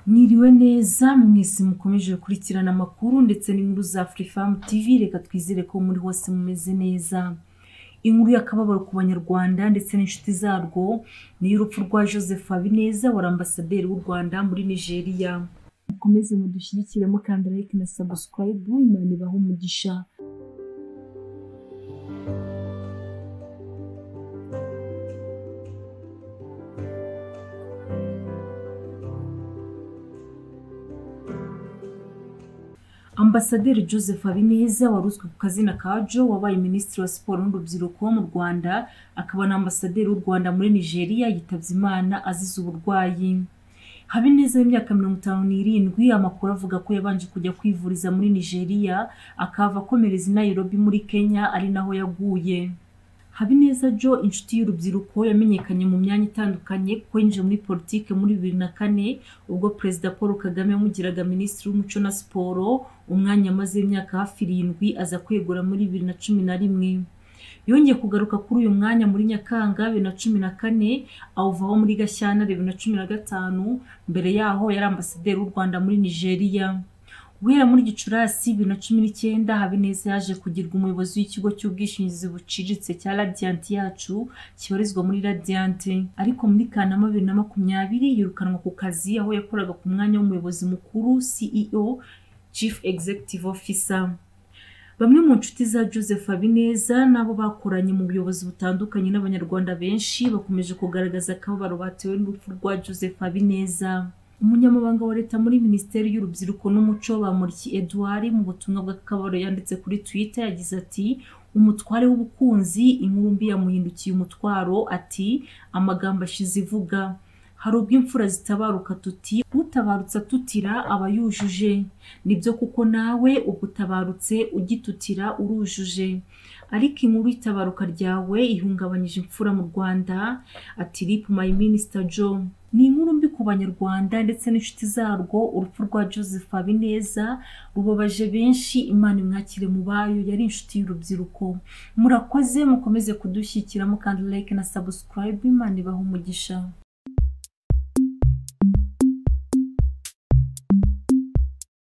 Niriwe neza mwese mukomeje gukurikirana amakuru ndetse n'inkuru za Afrifame TV. Reka twizere ko muri hose mumeze neza. Inkuru y'akababaro ku banyarwanda ndetse n'inshuti zarwo ni y'urupfu rwa Joseph Habineza wari ambasaderi w'u Rwanda muri Nigeria. Mukomeze mudushyigikire mukanda like na subscribe. Imana ibahe umugisha. Ambasaderi Joseph Habineza waruzwe ku kazina ka Jo wabaye Minisitiri wa Siporo n'Urubyiruko mu Rwanda, akaba na ambasaderi w'u Rwanda muri Nigeria yitavye Imana azize uburwayi. Habineza w'imyaka 57 amakuru avuga ko yabanje kujya kwivuriza muri Nigeria akava akomereza i Nairobi muri Kenya ari naho yaguye. Habineza Jo inshuti y'urubyiruko yamenyekanye mu myanya itandukanye kuko yinjiye muri politike muri 2004 ubwo Perezida Paul Kagame yamugiraga Minisitiri w'Umuco na Siporo, umwanya amaze imyaka hafi 7 aza kwegura muri 2011. Yongeye kugaruka kuri uyu mwanya muri Nyakanga 2014 awuvaho muri Gashyantare 2015. Mbere yaho yari ambasaderi w'u Rwanda muri Nigeria. Guhera muri Gicurasi 2019 Habineza yaje kugirwa umuyobozi w'ikigo cy'ubwishingizi buciriritse cya Radiant Yacu kibarizwa muri Radiant, ariko muri Kanama 2020 yirukanwa ku kazi aho yakoraga ku mwanya w'umuyobozi mukuru CEO Chief Executive Officer. Bamwe mu nshuti za Joseph Habineza nabo bakoranye mu buyobozi butandukanye n'abanyarwanda benshi bakomeje kugaragaza akababaro batewe n'urupfu rwa Joseph Habineza. Umunyamabanga wa leta muri Minisiteri y'Urubyiruko n'Umuco Bamporiki Edouard mu butumwa bw'akababaro yanditse kuri Twitter yagize ati umutware w'ubukunzi inkuru mbi yamuhindukiye umutwaro, ati amagambo ashize ivuga hari ubwo imfura zitabaruka tuti utabarutse tutira aba yujuje. Nibyo kuko nawe ugutabarutse ugitutira urujuje, ariko inkuru itabaruka ryawe ihungabanyije imfura mu Rwanda. Ati RIP my Minister Jo. Ni inkuru mbi ku banyarwanda ndetse n'inshuti zarwo. Urupfu rwa Joseph Habineza rubabaje benshi. Imana imwakire mu bayo, yari inshuti y'urubyiruko. Murakoze mukomeze kudushyikira mukanda like na subscribe. Imana ibahe umugisha.